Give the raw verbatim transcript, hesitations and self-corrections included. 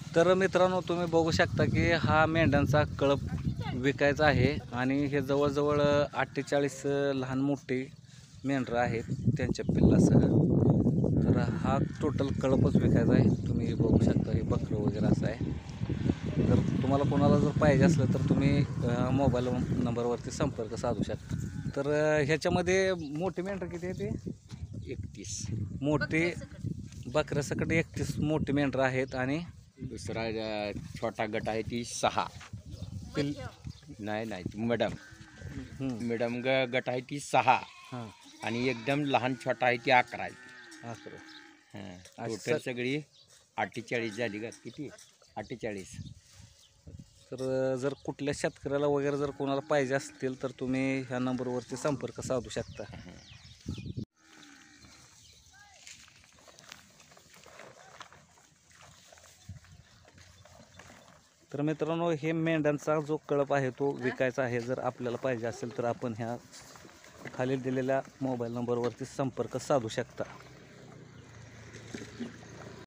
तर मित्रांनो, तुम्ही बघू शकता की हा मेंढ्यांचा कळप विकायचा आहे आणि हे जवळजवळ अठ्ठेचाळीस लहान मोठी मेंढरं आहेत त्यांच्या पिल्लासह. तर हा टोटल कळपच विकायचा आहे. तुम्ही बघू शकता हे बकरं वगैरे असं आहे. जर तुम्हाला कोणाला जर पाहिजे असलं तर तुम्ही मोबाईल नंबरवरती संपर्क साधू शकता. तर ह्याच्यामध्ये मोठी मेंढरं किती आहे ते एकतीस, मोठे बकऱ्यासकट एकतीस मोठी मेंढरं आहेत आणि दुसरा अ, छोटा गट आहे ती सहा. पिल नाही नाही मॅडम हं, मॅडम ग गट आहे ती सहा हां आणि एकदम लहान छोटा आहे ती अकरा आहे. असं. हां, असं. टोटल सगळी अठ्ठेचाळीस झाली का किती अठ्ठेचाळीस. तर जर कुठल्या शेतकऱ्याला वगैरे जर कोणाला पाहिजे असतील तर तुम्ही ह्या नंबरवरती संपर्क साधू शकता. तर मित्रांनो, हे मेंढ्यांचा जो कळप आहे तो विकायचा आहे. जर आपल्याला पाहिजे असेल तर आपण ह्या खाली दिलेल्या मोबाईल नंबरवरती संपर्क साधू शकता.